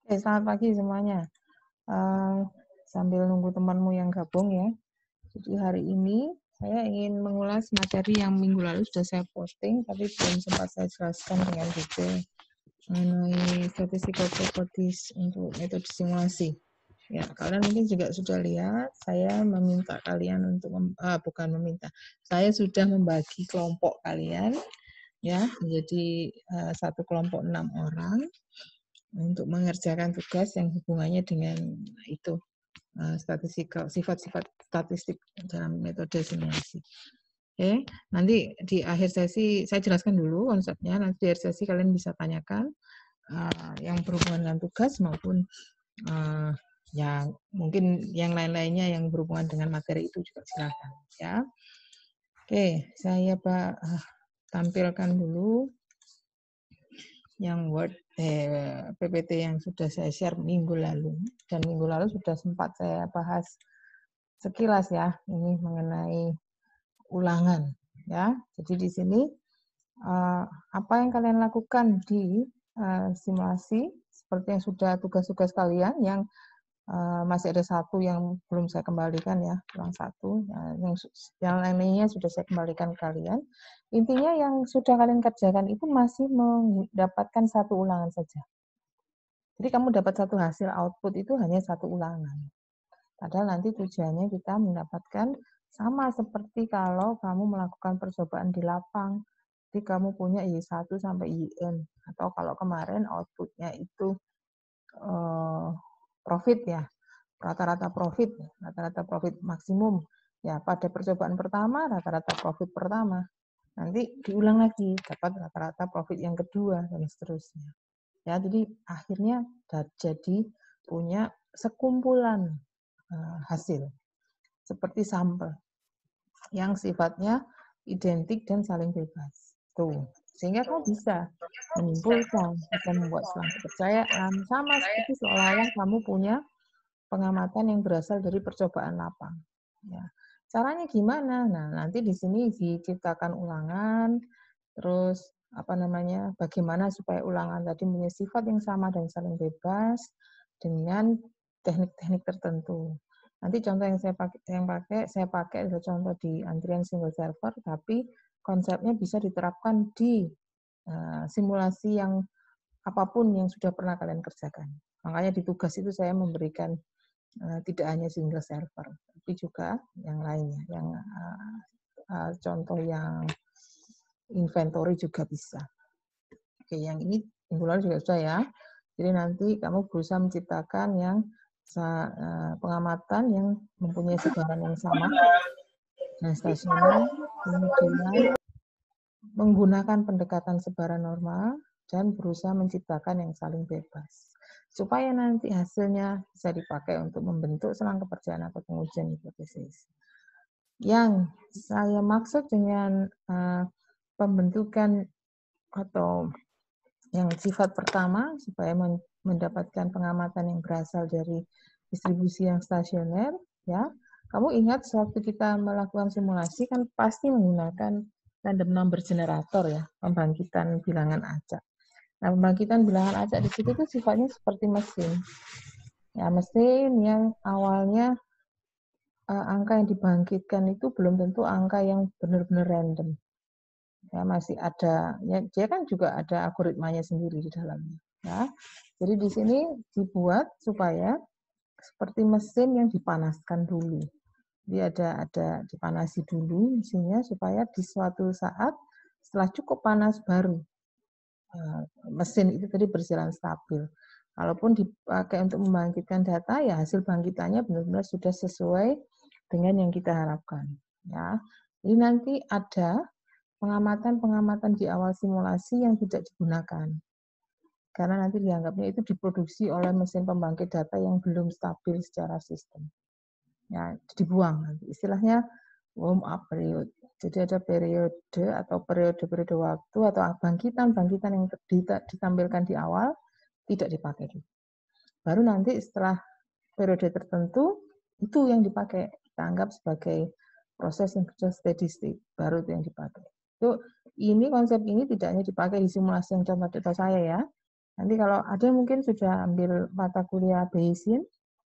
Selamat pagi semuanya. Sambil nunggu temanmu yang gabung ya. Jadi hari ini saya ingin mengulas materi yang minggu lalu sudah saya posting, tapi belum sempat saya jelaskan dengan detail mengenai statistical properties untuk metode simulasi. Ya, kalian mungkin juga sudah lihat, saya meminta kalian untuk, bukan meminta, saya sudah membagi kelompok kalian ya menjadi satu kelompok 6 orang untuk mengerjakan tugas yang hubungannya dengan itu sifat-sifat statistik dalam metode simulasi. Oke, nanti di akhir sesi saya jelaskan dulu konsepnya. Nanti di akhir sesi kalian bisa tanyakan yang berhubungan dengan tugas maupun yang mungkin yang lain-lainnya yang berhubungan dengan materi itu juga silakan ya. Oke, saya tampilkan dulu yang Word PPT yang sudah saya share minggu lalu, dan minggu lalu sudah sempat saya bahas sekilas ya ini mengenai ulangan ya. Jadi di sini apa yang kalian lakukan di simulasi seperti yang sudah tugas-tugas kalian yang masih ada satu yang belum saya kembalikan ya, kurang satu. Yang lainnya sudah saya kembalikan ke kalian. Intinya yang sudah kalian kerjakan itu masih mendapatkan satu ulangan saja. Jadi kamu dapat satu hasil output itu hanya satu ulangan. Padahal nanti tujuannya kita mendapatkan sama seperti kalau kamu melakukan percobaan di lapang. Jadi kamu punya Y1 sampai YN. Atau kalau kemarin outputnya itu profit ya, rata-rata profit maksimum. Ya, pada percobaan pertama, rata-rata profit pertama. Nanti diulang lagi, dapat rata-rata profit yang kedua, dan seterusnya. Ya, jadi akhirnya jadi punya sekumpulan hasil, seperti sampel, yang sifatnya identik dan saling bebas. Tuh, sehingga kamu bisa menyimpulkan, bisa membuat selang kepercayaan, sama seperti seolah-olah kamu punya pengamatan yang berasal dari percobaan lapang. Ya. Caranya gimana? Nah, nanti di sini diciptakan ulangan, terus bagaimana supaya ulangan tadi punya sifat yang sama dan saling bebas dengan teknik-teknik tertentu. Nanti contoh yang saya pakai adalah contoh di antrian single server, tapi konsepnya bisa diterapkan di simulasi yang apapun yang sudah pernah kalian kerjakan. Makanya di tugas itu saya memberikan tidak hanya single server, tapi juga yang lainnya, yang contoh yang inventory juga bisa. Oke, yang ini minggu lalu juga sudah ya. Jadi nanti kamu berusaha menciptakan yang pengamatan yang mempunyai sebaran yang sama dan stasioner, kemudian menggunakan pendekatan sebaran normal dan berusaha menciptakan yang saling bebas. Supaya nanti hasilnya bisa dipakai untuk membentuk selang kepercayaan atau pengujian hipotesis. Yang saya maksud dengan pembentukan atau yang sifat pertama, supaya mendapatkan pengamatan yang berasal dari distribusi yang stasioner, ya. Kamu ingat sewaktu kita melakukan simulasi kan pasti menggunakan random number generator ya, pembangkitan bilangan acak. Nah, pembangkitan bilangan acak di situ tuh sifatnya seperti mesin. Ya, mesin yang awalnya angka yang dibangkitkan itu belum tentu angka yang benar-benar random. Ya, masih ada, ya, dia kan juga ada algoritmanya sendiri di dalamnya. Ya. Jadi di sini dibuat supaya seperti mesin yang dipanaskan dulu. Dia ada dipanasi dulu mesinnya supaya di suatu saat setelah cukup panas baru mesin itu tadi berjalan stabil. Kalaupun dipakai untuk membangkitkan data, ya hasil bangkitannya benar-benar sudah sesuai dengan yang kita harapkan. Ya, ini nanti ada pengamatan-pengamatan di awal simulasi yang tidak digunakan. Karena nanti dianggapnya itu diproduksi oleh mesin pembangkit data yang belum stabil secara sistem. Ya, dibuang nanti. Istilahnya warm up period. Jadi ada periode atau periode-periode waktu atau bangkitan-bangkitan yang ditampilkan di awal tidak dipakai. Baru nanti setelah periode tertentu itu yang dipakai, kita anggap sebagai proses yang sudah steady state, baru itu yang dipakai. Itu ini konsep ini tidak hanya dipakai di simulasi yang contoh data saya ya, Nanti kalau ada mungkin sudah ambil mata kuliah Bayesian,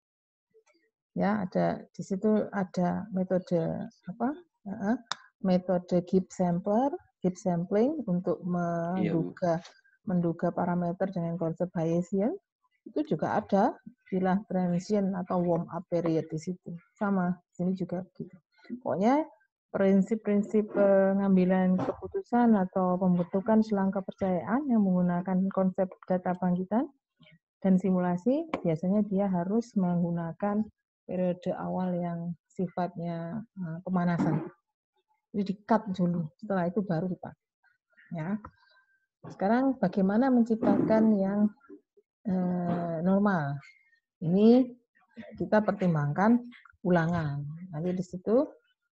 ya ada di situ ada metode apa? Metode Gibbs sampling untuk menduga parameter dengan konsep Bayesian. Itu juga ada istilah transient atau warm up period di situ. Sama, sini juga gitu. Pokoknya prinsip-prinsip pengambilan keputusan atau pembentukan selang kepercayaan yang menggunakan konsep data bangkitan dan simulasi, biasanya dia harus menggunakan periode awal yang sifatnya pemanasan. Jadi di-cut dulu, setelah itu baru dipakai. Ya. Sekarang bagaimana menciptakan yang normal? Ini kita pertimbangkan ulangan. Nanti di situ,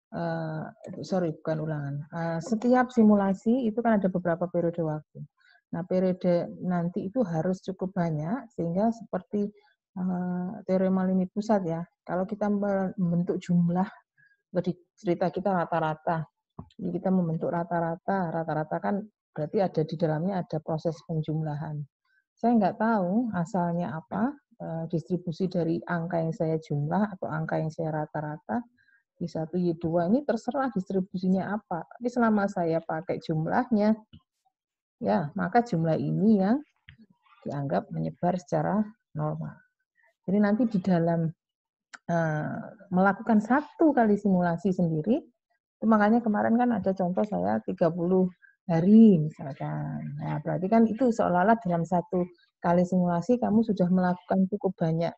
bukan ulangan. Setiap simulasi itu kan ada beberapa periode waktu. Nah, periode nanti itu harus cukup banyak sehingga seperti teorema limit pusat ya. Kalau kita membentuk jumlah, di cerita kita rata-rata. Jadi kita membentuk rata-rata kan berarti ada di dalamnya ada proses penjumlahan. Saya nggak tahu asalnya apa, distribusi dari angka yang saya jumlah atau angka yang saya rata-rata, Y1, Y2 ini terserah distribusinya apa. Tapi selama saya pakai jumlahnya, ya maka jumlah ini yang dianggap menyebar secara normal. Jadi nanti di dalam melakukan satu kali simulasi sendiri, itu makanya kemarin kan ada contoh saya 30 hari misalkan. Nah, berarti kan itu seolah-olah dalam satu kali simulasi kamu sudah melakukan cukup banyak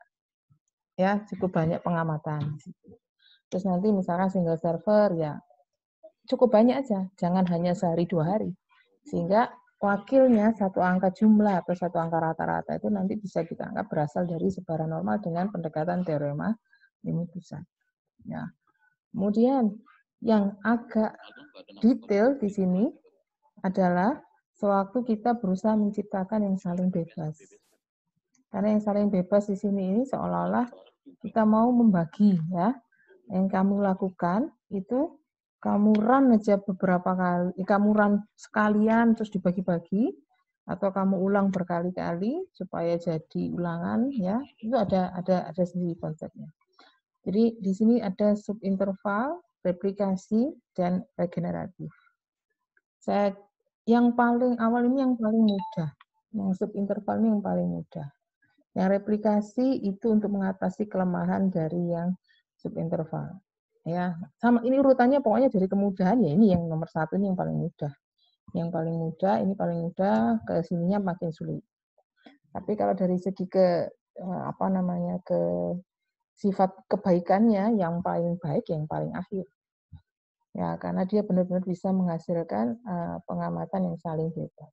pengamatan. Terus nanti misalkan single server ya cukup banyak aja, jangan hanya sehari 2 hari. Sehingga wakilnya satu angka jumlah atau satu angka rata-rata itu nanti bisa kita anggap berasal dari sebaran normal dengan pendekatan teorema limit pusat. Ya. Kemudian yang agak detail di sini adalah sewaktu kita berusaha menciptakan yang saling bebas. Karena yang saling bebas di sini ini seolah-olah kita mau membagi ya. Yang kamu lakukan itu kamu run aja beberapa kali, kamu run sekalian terus dibagi-bagi atau kamu ulang berkali-kali supaya jadi ulangan ya. Itu ada sendiri konsepnya. Jadi di sini ada subinterval, replikasi, dan regeneratif. Yang paling awal ini yang paling mudah. Yang subinterval ini yang paling mudah. Yang replikasi itu untuk mengatasi kelemahan dari yang subinterval. Ya, sama ini urutannya pokoknya dari kemudahan ya ini yang nomor 1 ini yang paling mudah. Yang paling mudah ini paling mudah, ke sininya makin sulit. Tapi kalau dari segi ke ke sifat kebaikannya yang paling baik yang paling akhir. Ya, karena dia benar-benar bisa menghasilkan pengamatan yang saling bebas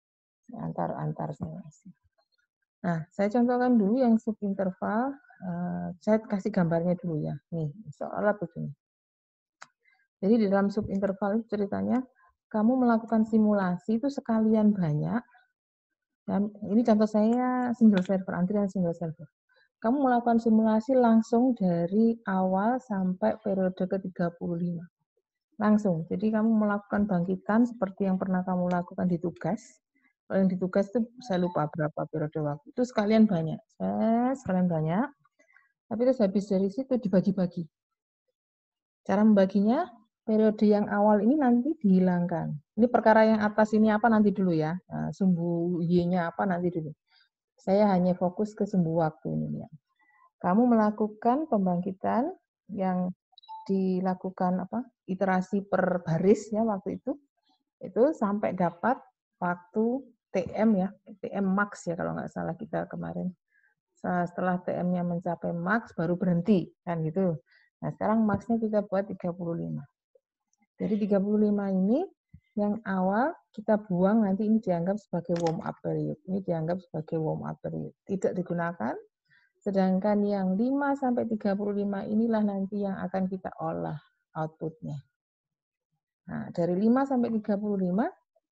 antar simulasi. Nah, saya contohkan dulu yang subinterval. Saya kasih gambarnya dulu ya. Nih, seolah begini. Jadi di dalam subinterval ceritanya, kamu melakukan simulasi itu sekalian banyak. Dan ini contoh saya single server, antrian single server. Kamu melakukan simulasi langsung dari awal sampai periode ke-35. Langsung. Jadi kamu melakukan bangkitan seperti yang pernah kamu lakukan di tugas. Kalau yang di tugas itu saya lupa berapa periode waktu. Itu sekalian banyak. Sekalian banyak. Tapi terus habis dari situ dibagi-bagi. Cara membaginya, periode yang awal ini nanti dihilangkan. Ini perkara yang atas ini apa nanti dulu ya. Nah, sumbu Y-nya apa nanti dulu. Saya hanya fokus ke sumbu waktu ini ya. Kamu melakukan pembangkitan yang dilakukan iterasi per baris ya waktu itu sampai dapat waktu TM ya, TM max ya kalau nggak salah kita kemarin. Setelah TM-nya mencapai max baru berhenti kan gitu. Nah, sekarang max-nya kita buat 35. Jadi 35 ini yang awal kita buang nanti ini dianggap sebagai warm up period. Ini dianggap sebagai warm up period. Tidak digunakan. Sedangkan yang 5 sampai 35 inilah nanti yang akan kita olah outputnya. Nah, dari 5 sampai 35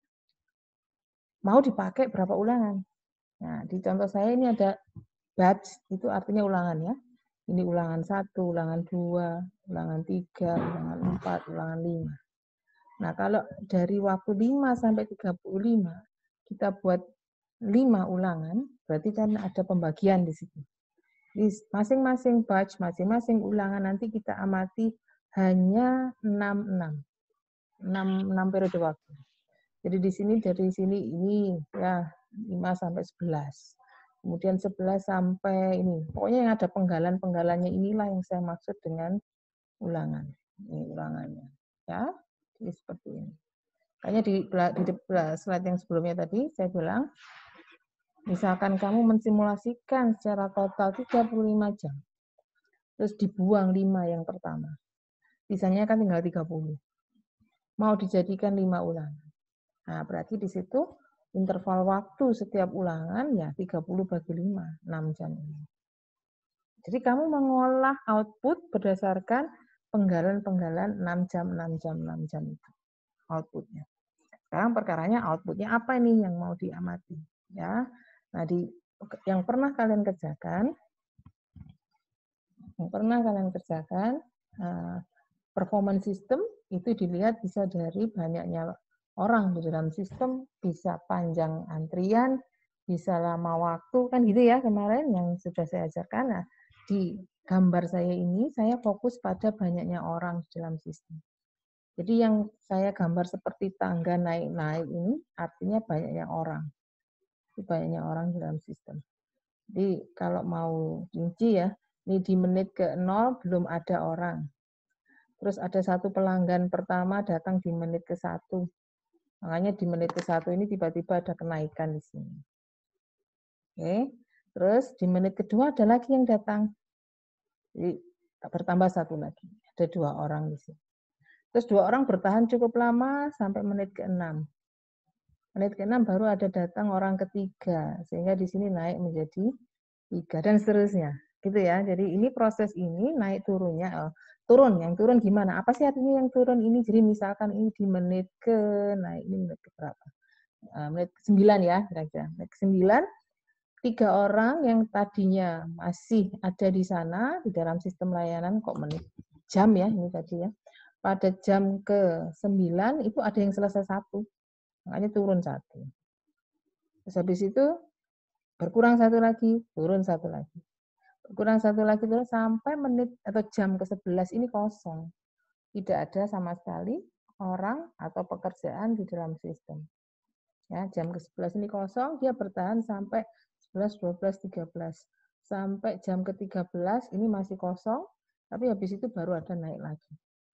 mau dipakai berapa ulangan? Nah, di contoh saya ini ada batch, itu artinya ulangan ya. Ini ulangan 1, ulangan 2, ulangan 3, ulangan 4, ulangan 5. Nah, kalau dari waktu 5 sampai 35, kita buat 5 ulangan, berarti kan ada pembagian di situ. Di masing-masing batch, masing-masing ulangan nanti kita amati hanya 6 periode waktu. Jadi di sini dari sini ini ya 5 sampai 11. Kemudian 11 sampai ini. Pokoknya yang ada penggalan-penggalannya inilah yang saya maksud dengan ulangan. Ini ulangannya. Ya. Jadi seperti ini. Makanya di slide yang sebelumnya tadi saya bilang misalkan kamu mensimulasikan secara total 35 jam. Terus dibuang 5 yang pertama. Sisanya kan tinggal 30. Mau dijadikan 5 ulangan. Nah, berarti di situ interval waktu setiap ulangan ya 30 bagi 5, 6 jam ini. Jadi kamu mengolah output berdasarkan penggalan-penggalan 6 jam, 6 jam, 6 jam itu outputnya. Sekarang perkaranya outputnya apa ini yang mau diamati, ya. Nah, yang pernah kalian kerjakan, performance system itu dilihat bisa dari banyaknya orang di dalam sistem, bisa panjang antrian, bisa lama waktu, kan gitu ya kemarin yang sudah saya ajarkan. Nah, di gambar saya ini saya fokus pada banyaknya orang di dalam sistem. Jadi yang saya gambar seperti tangga naik-naik ini artinya banyaknya orang. Banyaknya orang di dalam sistem. Jadi kalau mau rinci ya, ini di menit ke-0 belum ada orang. Terus ada satu pelanggan pertama datang di menit ke-1. Makanya di menit ke-1 ini tiba-tiba ada kenaikan di sini. Oke. Terus di menit kedua ada lagi yang datang. Jadi bertambah satu lagi. Ada 2 orang di sini. Terus 2 orang bertahan cukup lama sampai menit ke-6. Menit ke-6 baru ada datang orang ketiga. Sehingga di sini naik menjadi 3 dan seterusnya. Gitu ya. Jadi ini proses ini naik turunnya. Yang turun gimana? Apa sih artinya yang turun ini? Jadi misalkan ini di menit ke, nah ini menit ke berapa? Menit ke-9 ya, kira-kira. Menit ke-9, 3 orang yang tadinya masih ada di sana, di dalam sistem layanan, kok menit jam ya, ini tadi ya. Pada jam ke-9 itu ada yang selesai 1. Makanya turun 1. Terus habis itu berkurang 1 lagi, turun 1 lagi. Berkurang 1 lagi terus sampai menit atau jam ke-11 ini kosong. Tidak ada sama sekali orang atau pekerjaan di dalam sistem. Ya, jam ke-11 ini kosong, dia bertahan sampai 11, 12, 13. Sampai jam ke-13 ini masih kosong, tapi habis itu baru ada naik lagi.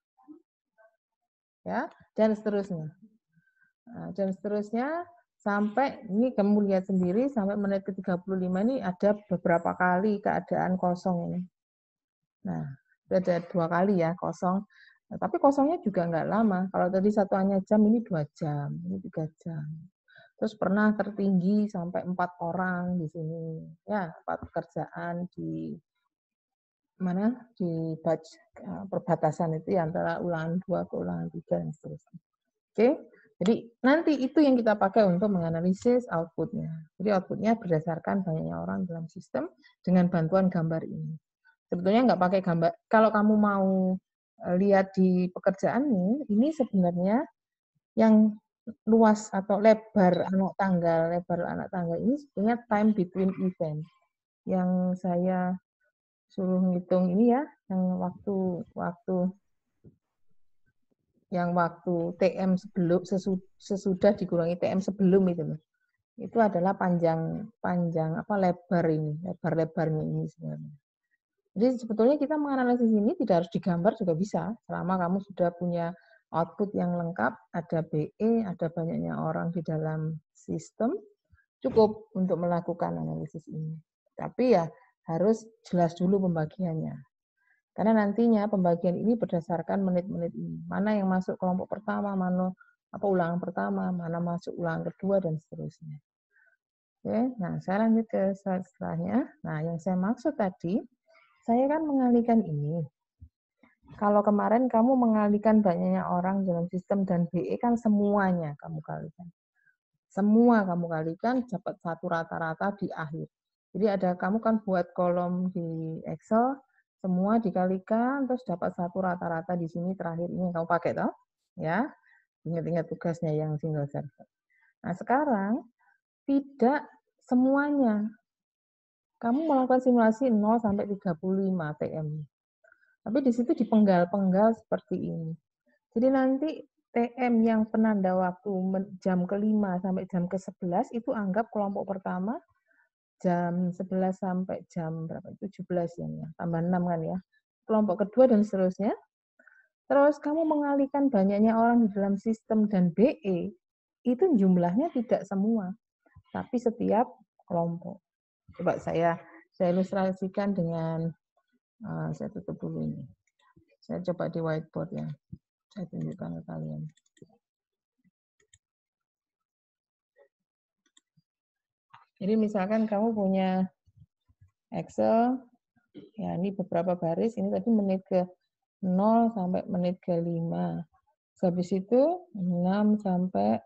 Ya, dan seterusnya. Nah, dan seterusnya sampai ini kamu lihat sendiri sampai menit ke-35 ini ada beberapa kali keadaan kosong ini. Nah, ada 2 kali ya kosong. Nah, tapi kosongnya juga nggak lama. Kalau tadi satuannya jam, ini 2 jam, ini 3 jam. Terus pernah tertinggi sampai 4 orang di sini. Ya, 4 pekerjaan di mana? Di batch perbatasan itu ya, antara ulangan 2 ke ulangan 3 dan seterusnya. Oke. Jadi nanti itu yang kita pakai untuk menganalisis outputnya. Jadi outputnya berdasarkan banyaknya orang dalam sistem dengan bantuan gambar ini. Sebetulnya nggak pakai gambar. Kalau kamu mau lihat di pekerjaanmu, ini sebenarnya yang luas atau lebar anak tangga ini sebetulnya time between event. Yang saya suruh ngitung ini ya, yang waktu TM sesudah dikurangi TM sebelum itu loh. Itu adalah panjang lebar-lebarnya ini sebenarnya. Jadi sebetulnya kita menganalisis ini tidak harus digambar juga bisa, selama kamu sudah punya output yang lengkap, ada BE, ada banyaknya orang di dalam sistem, cukup untuk melakukan analisis ini. Tapi ya harus jelas dulu pembagiannya. Karena nantinya pembagian ini berdasarkan menit-menit ini. Mana yang masuk kelompok pertama, mana ulangan pertama, mana masuk ulangan kedua, dan seterusnya. Oke, nah saya lanjut ke slide setelahnya. Nah, yang saya maksud tadi, saya kan mengalihkan ini. Kalau kemarin kamu mengalihkan banyaknya orang dalam sistem dan BE kan semuanya kamu kalikan. Semua kamu kalikan dapat satu rata-rata di akhir. Jadi kamu kan buat kolom di Excel, semua dikalikan terus dapat satu rata-rata di sini terakhir ini yang kamu pakai toh, ya. Ingat-ingat tugasnya yang single server. Nah, sekarang tidak semuanya. Kamu melakukan simulasi 0 sampai 35 TM. Tapi di situ dipenggal-penggal seperti ini. Jadi nanti TM yang penanda waktu jam ke-5 sampai jam ke-11 itu anggap kelompok pertama jam 11 sampai jam berapa? 17 ya, tambah 6 kan ya. Kelompok kedua dan seterusnya. Terus kamu mengalihkan banyaknya orang di dalam sistem dan BE, itu jumlahnya tidak semua, tapi setiap kelompok. Coba saya ilustrasikan dengan, saya tutup dulu ini. Saya coba di whiteboard ya. Saya tunjukkan ke kalian. Jadi misalkan kamu punya Excel, ya ini beberapa baris, ini tadi menit ke 0 sampai menit ke 5. Habis itu 6 sampai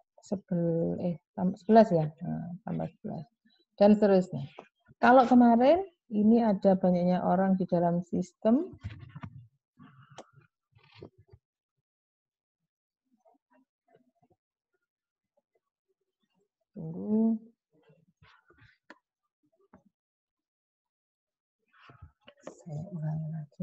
11 ya, nah, tambah 11. Dan seterusnya. Kalau kemarin ini ada banyaknya orang di dalam sistem, tunggu. Saya ulangi lagi.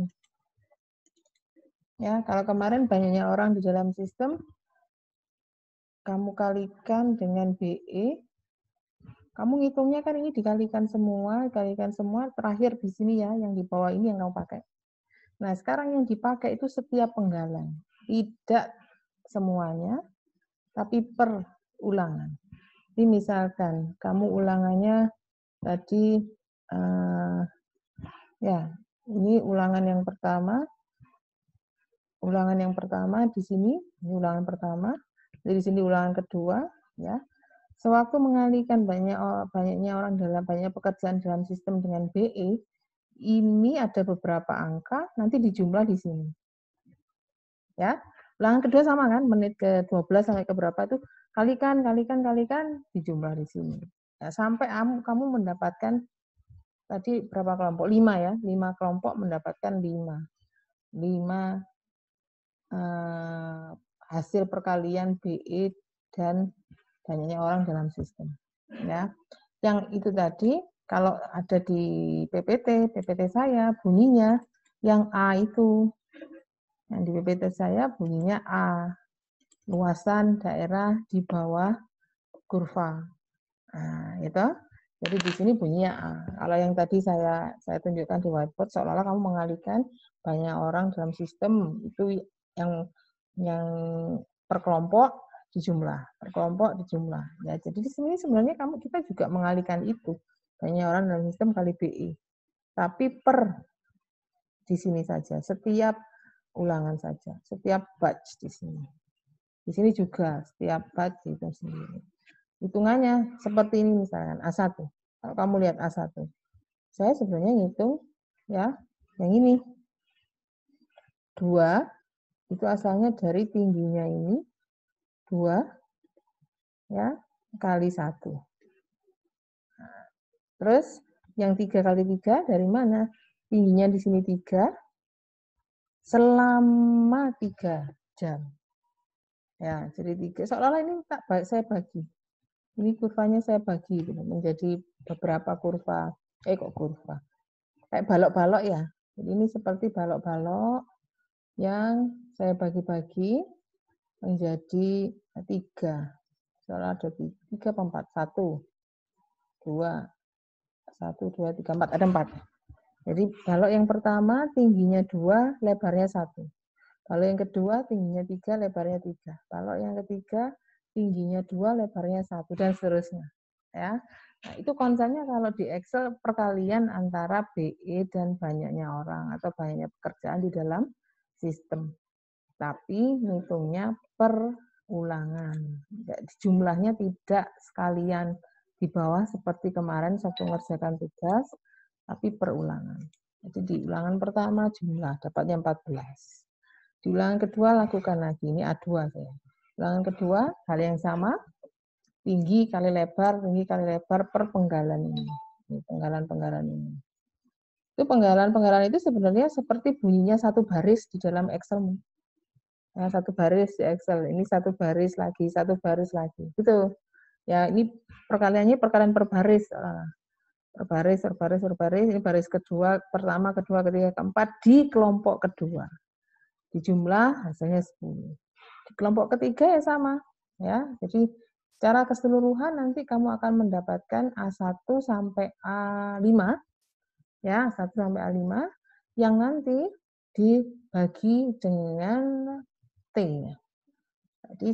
Ya, kalau kemarin banyaknya orang di dalam sistem, kamu kalikan dengan BE, kamu ngitungnya kan ini dikalikan semua, terakhir di sini ya, yang di bawah ini yang kamu pakai. Nah, sekarang yang dipakai itu setiap penggalan. Tidak semuanya, tapi per ulangan. Jadi misalkan kamu ulangannya tadi, ya, ini ulangan yang pertama di sini, ini ulangan pertama, di sini ulangan kedua, ya. Sewaktu mengalihkan banyaknya orang dalam banyak pekerjaan dalam sistem dengan BE, ini ada beberapa angka, nanti dijumlah di sini. Ya, ulangan kedua sama kan, menit ke 12 sampai ke berapa itu, kalikan, dijumlah di sini. Ya, sampai kamu mendapatkan tadi berapa kelompok? 5 ya, 5 kelompok mendapatkan 5 hasil perkalian BE dan banyaknya orang dalam sistem. Ya, yang itu tadi kalau ada di PPT saya bunyinya yang A itu, yang di PPT saya bunyinya A, luasan daerah di bawah kurva. Nah, itu. Jadi di sini bunyinya A. Kalau yang tadi saya tunjukkan di whiteboard, seolah-olah kamu mengalihkan banyak orang dalam sistem itu yang per kelompok dijumlah, Ya, jadi di sini sebenarnya kita juga mengalihkan itu banyak orang dalam sistem kali BI, tapi per di sini saja, setiap ulangan saja, setiap batch di sini. Di sini juga setiap batch itu sendiri. Hitungannya seperti ini misalkan A1. Kalau kamu lihat A1. Saya sebenarnya ngitung ya, yang ini. 2 itu asalnya dari tingginya ini 2 ya kali 1. Nah, terus yang 3 kali 3 dari mana? Tingginya di sini 3 selama 3 jam. Ya, jadi 3. Seolah-olah ini saya bagi. Ini kurvanya saya bagi gitu, menjadi beberapa kurva. Kurva. Kayak balok-balok ya. Jadi ini seperti balok-balok yang saya bagi-bagi menjadi 3. Soalnya ada 3 apa 4? 1, 2, 1, 2, 3, 4. Ada 4. Jadi balok yang pertama tingginya 2, lebarnya 1. Balok yang kedua tingginya 3, lebarnya 3. Balok yang ketiga tingginya 2, lebarnya 1, dan seterusnya. Ya. Nah, itu konsepnya kalau di Excel perkalian antara BE dan banyaknya orang atau banyaknya pekerjaan di dalam sistem. Tapi ngitungnya per ulangan. Jumlahnya tidak sekalian di bawah seperti kemarin waktu mengerjakan tugas, tapi per ulangan. Jadi di ulangan pertama jumlah dapatnya 14. Di ulangan kedua lakukan lagi, ini A2 saya. Ulangan kedua hal yang sama, tinggi kali lebar per penggalan ini. Penggalan ini. Itu penggalan itu sebenarnya seperti bunyinya satu baris di dalam Excel. Nah, satu baris di Excel, ini satu baris lagi, gitu. Ya, ini perkaliannya perkalian per baris. Per baris, ini baris kedua, pertama, kedua, ketiga, keempat di kelompok kedua. Dijumlah hasilnya 10. Di kelompok ketiga ya sama. Ya, jadi secara keseluruhan nanti kamu akan mendapatkan A1 sampai A5. Ya, 1 sampai A5 yang nanti dibagi dengan T. Jadi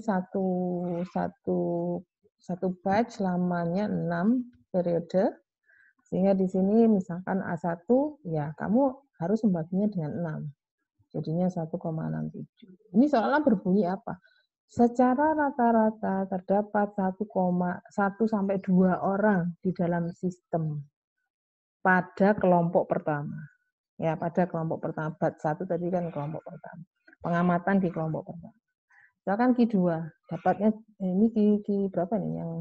satu batch lamanya 6 periode. Sehingga di sini misalkan A1, ya kamu harus membaginya dengan 6. Jadinya 1,67. Ini soalnya berbunyi apa? Secara rata-rata terdapat 1,1 sampai 2 orang di dalam sistem pada kelompok pertama. Ya, pada kelompok pertama. Bat 1 tadi kan kelompok pertama. Pengamatan di kelompok pertama. Misalkan Q2, dapatnya ini Q berapa nih yang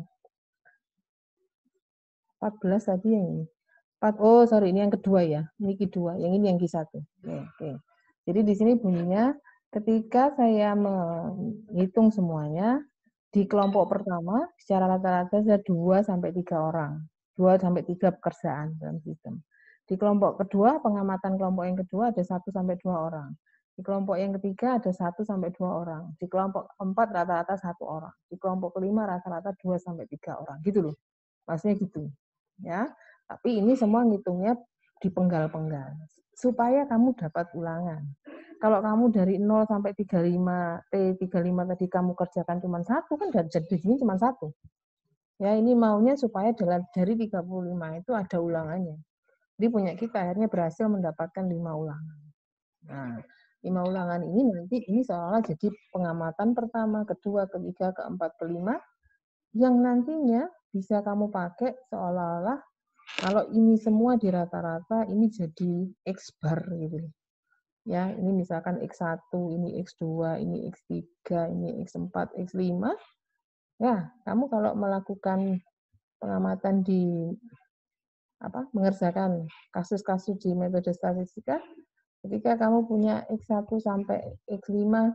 14 tadi yang ini. Oh, sorry, ini yang kedua ya. Ini Q2, yang ini yang Q1. Oke. Jadi di sini bunyinya ketika saya menghitung semuanya di kelompok pertama secara rata-rata ada 2 sampai 3 orang. 2 sampai 3 pekerjaan dalam sistem. Di kelompok kedua, pengamatan kelompok yang kedua ada 1 sampai 2 orang. Di kelompok yang ketiga ada 1 sampai 2 orang. Di kelompok keempat rata-rata 1 orang. Di kelompok kelima rata-rata 2 sampai 3 orang. Gitu loh. Maksudnya gitu. Ya. Tapi ini semua ngitungnya dipenggal-penggal supaya kamu dapat ulangan. Kalau kamu dari 0 sampai 35, T35 tadi kamu kerjakan cuma 1, kan jadi sini cuma 1. Ya, ini maunya supaya dari 35 itu ada ulangannya. Jadi punya kita akhirnya berhasil mendapatkan 5 ulangan. Nah, 5 ulangan ini nanti ini seolah jadi pengamatan pertama, kedua, ketiga, keempat, kelima yang nantinya bisa kamu pakai seolah-olah kalau ini semua di rata-rata, ini jadi X bar gitu. Ya, ini misalkan X1, ini X2, ini X3, ini X4, X5. Ya, kamu kalau melakukan pengamatan di mengerjakan kasus-kasus di metode statistika, ketika kamu punya X1 sampai X5,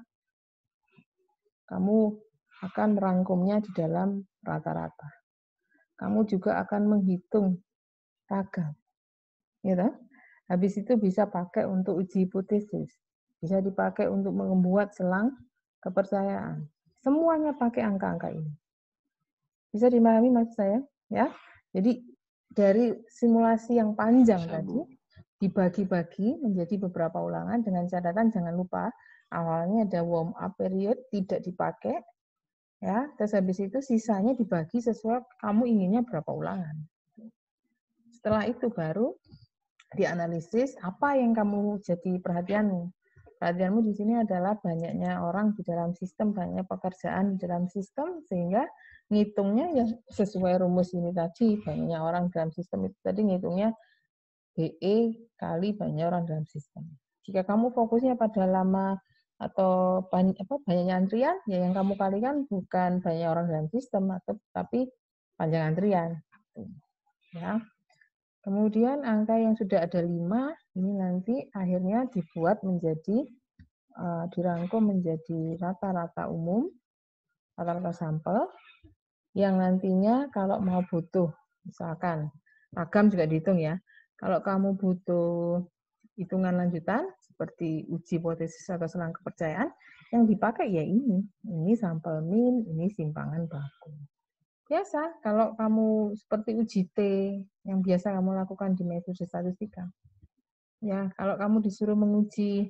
kamu akan merangkumnya di dalam rata-rata. Kamu juga akan menghitung ragam. Ya, habis itu bisa pakai untuk uji hipotesis. Bisa dipakai untuk membuat selang kepercayaan. Semuanya pakai angka-angka ini. Bisa dimahami maksud saya? Ya. Jadi dari simulasi yang panjang tadi dibagi-bagi menjadi beberapa ulangan dengan catatan jangan lupa awalnya ada warm up period tidak dipakai. Ya, terus habis itu sisanya dibagi sesuai kamu inginnya berapa ulangan. Setelah itu baru dianalisis apa yang kamu jadi perhatianmu. Perhatianmu di sini adalah banyaknya orang di dalam sistem, banyaknya pekerjaan di dalam sistem, sehingga ngitungnya ya sesuai rumus ini tadi, banyaknya orang dalam sistem itu tadi ngitungnya BE kali banyaknya orang dalam sistem. Jika kamu fokusnya pada lama atau banyaknya antrian, ya yang kamu kalikan bukan banyak orang dalam sistem, tapi panjang antrian. Ya. Kemudian angka yang sudah ada 5, ini nanti akhirnya dibuat menjadi, dirangkum menjadi rata-rata umum, rata-rata sampel, yang nantinya kalau mau butuh, misalkan, ragam juga dihitung ya, kalau kamu butuh hitungan lanjutan, seperti uji hipotesis atau selang kepercayaan, yang dipakai ya ini sampel min, ini simpangan baku. Biasa, kalau kamu seperti uji T yang biasa kamu lakukan di metode statistika. Ya, kalau kamu disuruh menguji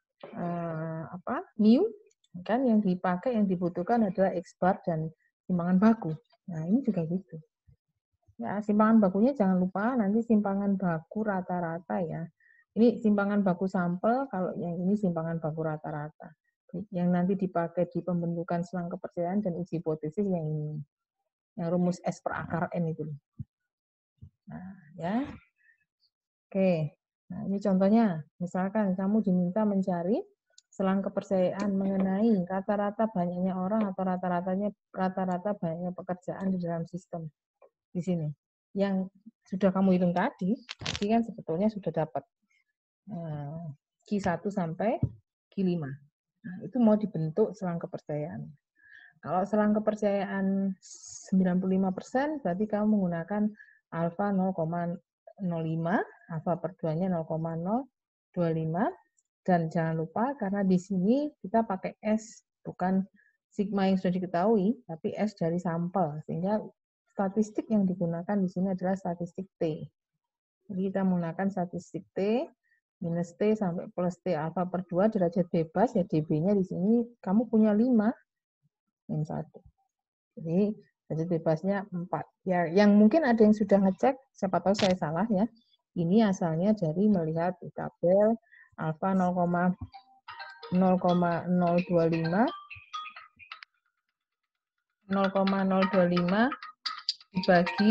mu, kan yang dipakai, yang dibutuhkan adalah X bar dan simpangan baku. Nah, ini juga gitu. Ya, simpangan bakunya jangan lupa nanti simpangan baku rata-rata ya. Ini simpangan baku sampel, kalau yang ini simpangan baku rata-rata. Yang nanti dipakai di pembentukan selang kepercayaan dan uji hipotesis yang ini. Yang rumus S per akar N itu. Nah, ya. Oke. Nah, ini contohnya. Misalkan kamu diminta mencari selang kepercayaan mengenai rata-rata banyaknya orang atau rata-rata banyaknya pekerjaan di dalam sistem. Di sini. Yang sudah kamu hitung tadi kan sebetulnya sudah dapat Q1 sampai Q5. Nah, itu mau dibentuk selang kepercayaan. Kalau selang kepercayaan 95%, berarti kamu menggunakan alfa 0,05, alfa per 2-nya 0,025, dan jangan lupa karena di sini kita pakai S, bukan sigma yang sudah diketahui, tapi S dari sampel, sehingga statistik yang digunakan di sini adalah statistik T. Jadi kita menggunakan statistik T, minus T sampai plus T alfa per 2 derajat bebas, ya dB-nya di sini kamu punya 5, yang 1. Jadi derajat bebasnya 4. Ya, yang mungkin ada yang sudah ngecek, siapa tahu saya salah ya. Ini asalnya dari melihat di tabel alfa 0,025 dibagi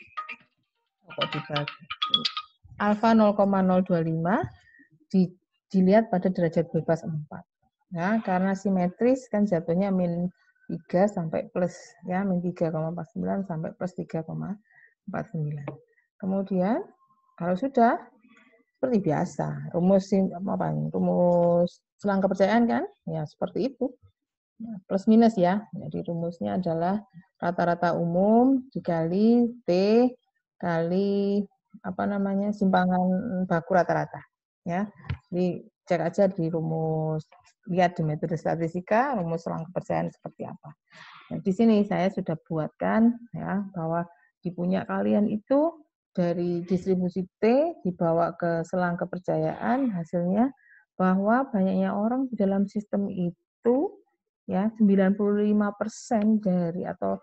alfa 0,025 dilihat pada derajat bebas 4. Nah, karena simetris kan jatuhnya min 3 sampai plus ya, min 3,49 sampai plus 3,49. Kemudian kalau sudah seperti biasa, rumus selang kepercayaan kan? Ya, seperti itu. Plus minus ya. Jadi rumusnya adalah rata-rata umum dikali T kali simpangan baku rata-rata ya. Jadi cek aja di rumus, lihat di metode statistika rumus selang kepercayaan seperti apa. Nah, di sini saya sudah buatkan ya bahwa di punya kalian itu dari distribusi T dibawa ke selang kepercayaan, hasilnya bahwa banyaknya orang di dalam sistem itu ya 95% dari atau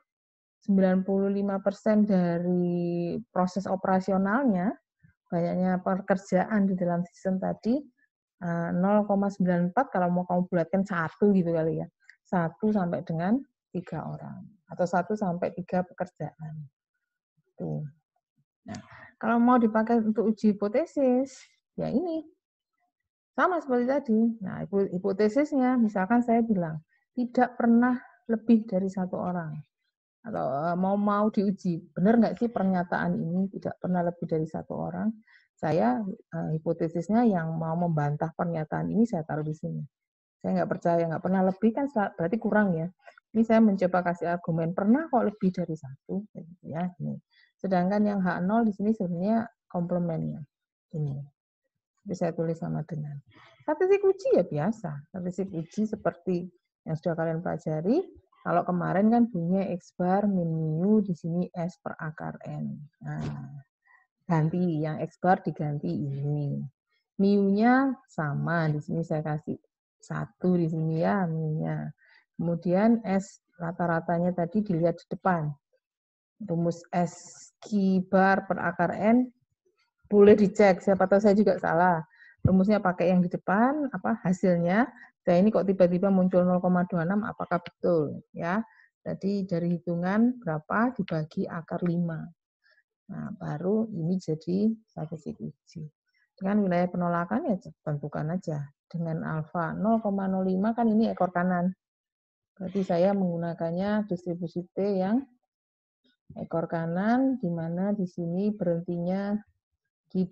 95% dari proses operasionalnya, banyaknya pekerjaan di dalam sistem tadi 0,94, kalau mau kamu bulatkan 1 gitu kali ya. 1 sampai dengan 3 orang atau 1 sampai 3 pekerjaan. Tuh. Nah, kalau mau dipakai untuk uji hipotesis, ya ini. Sama seperti tadi. Nah, hipotesisnya misalkan saya bilang tidak pernah lebih dari 1 orang. Atau mau diuji, benar nggak sih pernyataan ini tidak pernah lebih dari 1 orang? Saya hipotesisnya yang mau membantah pernyataan ini saya taruh di sini. Saya nggak percaya, nggak pernah lebih kan berarti kurang ya. Ini saya mencoba kasih argumen, pernah kok lebih dari 1. Gitu ya. Ini. Sedangkan yang H0 di sini sebenarnya komplemennya. Ini. Jadi saya tulis sama dengan. Statistik uji ya biasa. Statistik uji seperti yang sudah kalian pelajari. Kalau kemarin kan punya X bar min mu, di sini S per akar N. Nah, ganti, yang X bar diganti ini. Mu-nya sama, di sini saya kasih 1 di sini ya, mu-nya. Kemudian S rata-ratanya tadi dilihat di depan. Rumus S Q bar per akar N boleh dicek, siapa tahu saya juga salah. Rumusnya pakai yang di depan, apa hasilnya? Saya ini kok tiba-tiba muncul 0,26, apakah betul? Ya, jadi dari hitungan berapa dibagi akar 5. Nah, baru ini jadi statistik uji. Dengan wilayah penolakan ya tentukan aja. Dengan alfa 0,05 kan ini ekor kanan. Berarti saya menggunakannya distribusi T yang ekor kanan, di mana di sini berhentinya di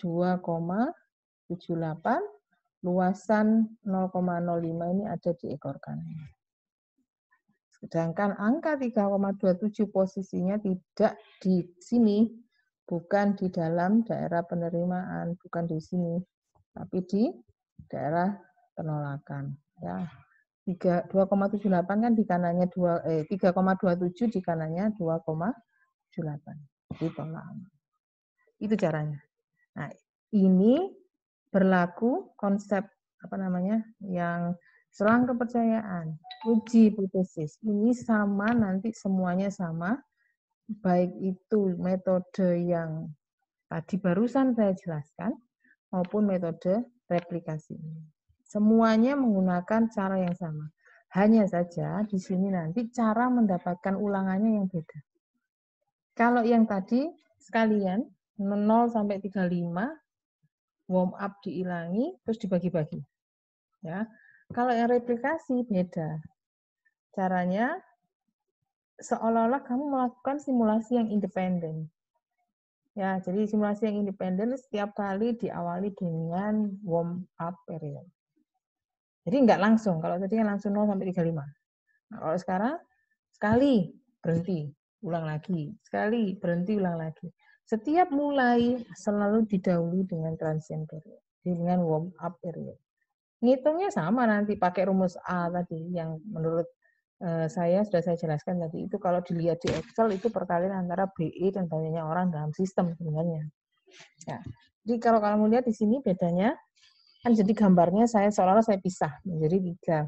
2,78, luasan 0,05 ini ada di ekor kanan. Sedangkan angka 3,27 posisinya tidak di sini, bukan di dalam daerah penerimaan, bukan di sini, tapi di daerah penolakan. Ya, 2,78 kan di kanannya 3,27 di kanannya 2,78. Ditolak. Itu caranya. Nah, ini berlaku konsep yang selang kepercayaan, uji hipotesis. Ini sama, nanti semuanya sama, baik itu metode yang tadi barusan saya jelaskan maupun metode replikasi ini. Semuanya menggunakan cara yang sama. Hanya saja di sini nanti cara mendapatkan ulangannya yang beda. Kalau yang tadi sekalian 0 sampai 35 warm up diilangi terus dibagi-bagi. Ya. Kalau yang replikasi beda. Caranya seolah-olah kamu melakukan simulasi yang independen. Ya, jadi simulasi yang independen setiap kali diawali dengan warm up period. Jadi enggak langsung. Kalau tadi kan langsung 0 sampai 35. Nah, kalau sekarang sekali berhenti, ulang lagi, sekali berhenti, ulang lagi. Setiap mulai selalu didahului dengan transient period, dengan warm up period. Ngitungnya sama nanti pakai rumus A tadi yang menurut saya sudah saya jelaskan tadi. Itu kalau dilihat di Excel itu perkalian antara BE dan banyaknya orang dalam sistem sebenarnya. Ya. Jadi kalau kamu lihat di sini bedanya kan jadi gambarnya saya seolah-olah saya pisah menjadi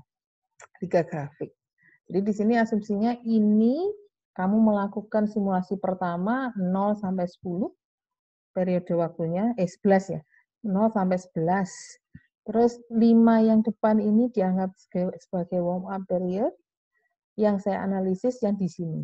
tiga grafik. Jadi di sini asumsinya ini kamu melakukan simulasi pertama 0 sampai 10 periode waktunya 11 ya. 0 sampai 11. Terus 5 yang depan ini dianggap sebagai warm up period. Yang saya analisis yang di sini.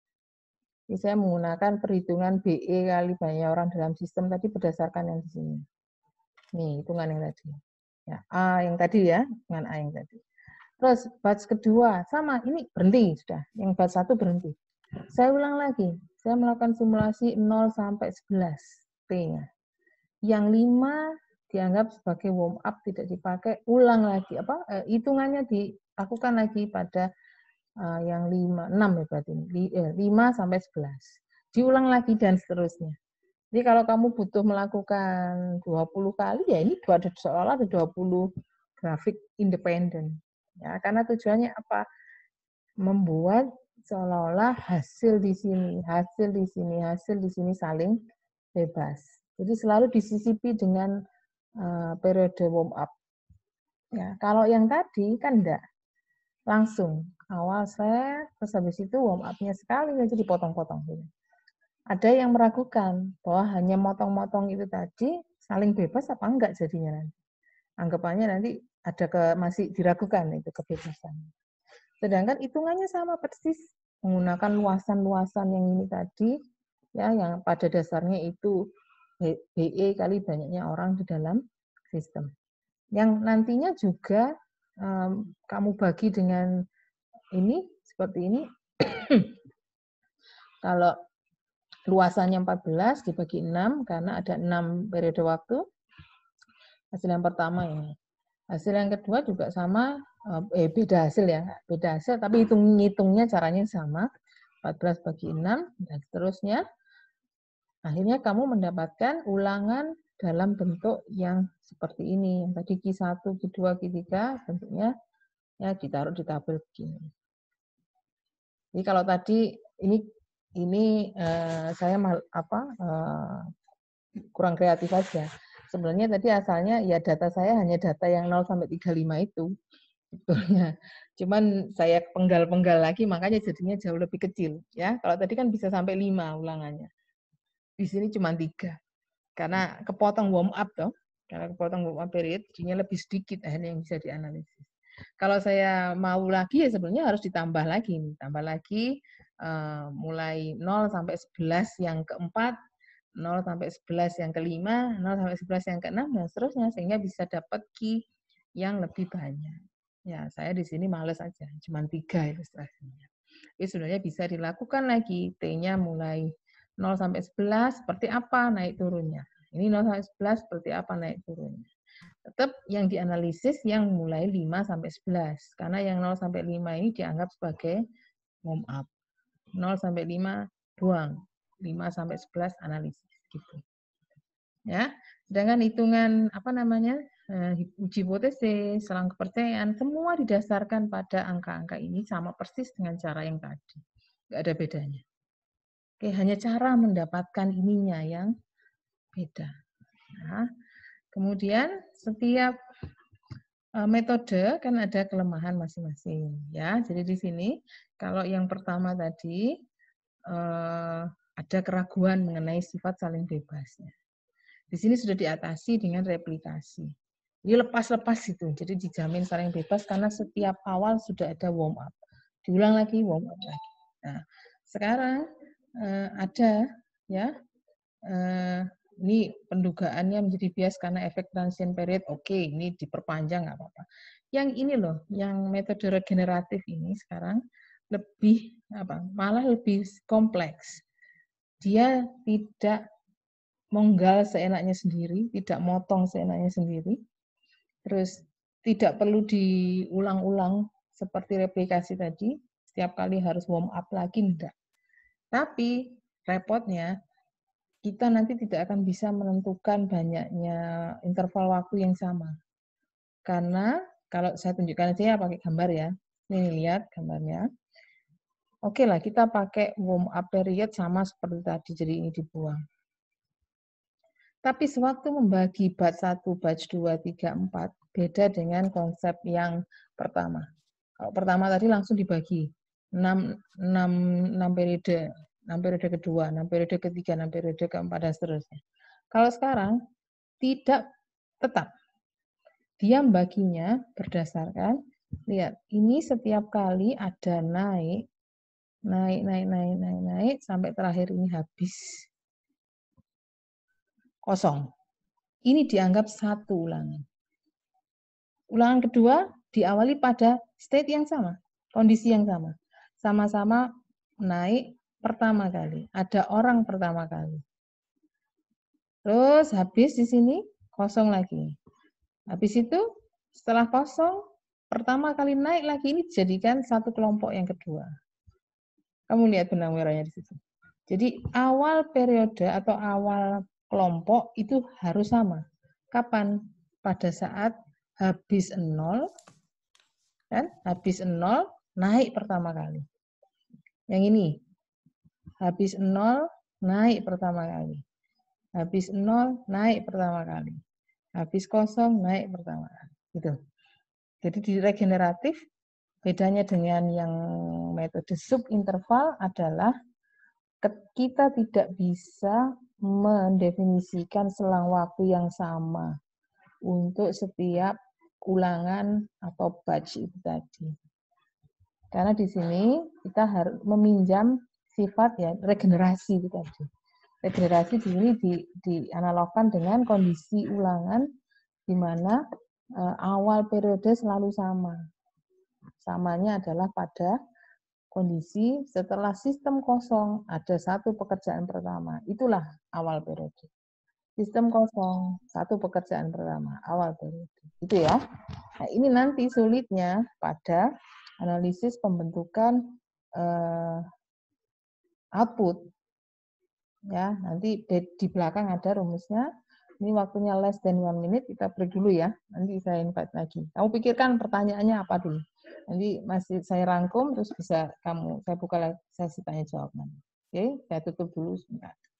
Jadi saya menggunakan perhitungan BE kali banyak orang dalam sistem tadi berdasarkan yang di sini. Nih, hitungan yang tadi. Ya, A yang tadi ya, dengan A yang tadi. Terus batch kedua, sama, ini berhenti sudah. Yang batch 1 berhenti. Saya ulang lagi. Saya melakukan simulasi 0 sampai 11 P-nya. Yang 5 dianggap sebagai warm up, tidak dipakai, ulang lagi. Hitungannya dilakukan lagi pada yang 6 ya berarti 5 sampai 11. Diulang lagi dan seterusnya. Jadi kalau kamu butuh melakukan 20 kali ya ini seolah-olah ada 20 grafik independen. Ya, karena tujuannya apa? Membuat seolah-olah hasil di sini, hasil di sini, hasil di sini saling bebas. Jadi selalu disisipi dengan periode warm up. Ya, kalau yang tadi kan enggak. Langsung awal saya, terus habis itu warm up-nya sekali aja dipotong-potong. Ada yang meragukan bahwa hanya motong-motong itu tadi saling bebas apa enggak jadinya nanti. Anggapannya nanti ada masih diragukan itu kebebasan. Sedangkan hitungannya sama persis menggunakan luasan-luasan yang ini tadi ya yang pada dasarnya itu BE kali banyaknya orang di dalam sistem. Yang nantinya juga kamu bagi dengan ini seperti ini. Kalau luasannya 14 dibagi 6 karena ada 6 periode waktu. Hasil yang pertama ini. Hasil yang kedua juga sama, beda hasil ya, beda hasil tapi hitungnya caranya sama. 14 bagi 6 dan seterusnya. Akhirnya kamu mendapatkan ulangan dalam bentuk yang seperti ini. Yang tadi Q1, Q2, Q3 bentuknya ya ditaruh di tabel begini. Jadi kalau tadi ini saya kurang kreatif aja. Sebenarnya tadi asalnya ya data saya hanya data yang 0 sampai 35 itu. Sebetulnya. Cuman saya penggal-penggal lagi makanya jadinya jauh lebih kecil ya. Kalau tadi kan bisa sampai 5 ulangannya. Di sini cuma 3. Karena kepotong warm up toh. Karena kepotong warm up period jadinya lebih sedikit akhirnya yang bisa dianalisis. Kalau saya mau lagi ya sebenarnya harus ditambah lagi. Tambah lagi mulai 0 sampai 11 yang keempat, 0 sampai 11 yang kelima, 0 sampai 11 yang keenam, dan seterusnya. Sehingga bisa dapat key yang lebih banyak. Ya, saya di sini males aja. Cuma 3 ilustrasinya. Jadi sebenarnya bisa dilakukan lagi. T-nya mulai 0 sampai 11 seperti apa naik turunnya. Ini 0 sampai 11 seperti apa naik turunnya. Tetap yang dianalisis yang mulai 5 sampai 11. Karena yang 0 sampai 5 ini dianggap sebagai warm up. 0 sampai 5 buang. 5 sampai 11 analisis gitu. Ya. Sedangkan hitungan uji hipotesis, selang kepercayaan semua didasarkan pada angka-angka ini sama persis dengan cara yang tadi. Enggak ada bedanya. Oke, hanya cara mendapatkan ininya yang beda. Nah, kemudian setiap metode kan ada kelemahan masing-masing, ya. Jadi di sini kalau yang pertama tadi ada keraguan mengenai sifat saling bebasnya. Di sini sudah diatasi dengan replikasi. Jadi lepas-lepas itu, jadi dijamin saling bebas karena setiap awal sudah ada warm up. Diulang lagi, warm up lagi. Nah, sekarang ada ya ini pendugaannya menjadi bias karena efek transient period. Oke, ini diperpanjang nggak apa-apa. Yang ini loh, yang metode regeneratif ini sekarang lebih malah lebih kompleks. Dia tidak menggal seenaknya sendiri, tidak motong seenaknya sendiri. Terus tidak perlu diulang-ulang seperti replikasi tadi. Setiap kali harus warm up lagi, enggak. Tapi repotnya, kita nanti tidak akan bisa menentukan banyaknya interval waktu yang sama. Karena kalau saya tunjukkan aja ya pakai gambar ya. Ini lihat gambarnya. Oke lah, kita pakai warm up period sama seperti tadi, jadi ini dibuang. Tapi sewaktu membagi batch 1, batch 2, 3, 4, beda dengan konsep yang pertama. Kalau pertama tadi langsung dibagi, 6 periode, 6 periode kedua, 6 periode ketiga, 6 periode keempat, dan seterusnya. Kalau sekarang, tidak tetap. Dia membaginya berdasarkan, lihat, ini setiap kali ada naik, sampai terakhir ini habis. Kosong. Ini dianggap satu ulangan. Ulangan kedua diawali pada state yang sama, kondisi yang sama. Sama-sama naik pertama kali, ada orang pertama kali. Terus habis di sini kosong lagi. Habis itu setelah kosong, pertama kali naik lagi, ini dijadikan satu kelompok yang kedua. Kamu lihat benang merahnya di situ. Jadi awal periode atau awal kelompok itu harus sama. Kapan? Pada saat habis 0, kan? Habis 0, naik pertama kali. Yang ini, habis 0, naik pertama kali. Habis 0, naik pertama kali. Habis kosong, naik pertama kali. Gitu. Jadi di regeneratif, bedanya dengan yang metode subinterval adalah kita tidak bisa mendefinisikan selang waktu yang sama untuk setiap ulangan atau batch itu tadi. Karena di sini kita harus meminjam sifat ya regenerasi itu tadi. Regenerasi di sini dianalogkan dengan kondisi ulangan di mana awal periode selalu sama. Samanya adalah pada kondisi setelah sistem kosong ada satu pekerjaan pertama. Itulah awal periode. Sistem kosong, satu pekerjaan pertama, awal periode. Itu ya. Nah, ini nanti sulitnya pada analisis pembentukan output. Ya, nanti di belakang ada rumusnya. Ini waktunya less than 1 minute, kita break dulu ya. Nanti saya invite lagi. Kamu pikirkan pertanyaannya apa dulu. Nanti masih saya rangkum, terus bisa saya buka sesi tanya jawab nanti. Oke, saya tutup dulu sebentar.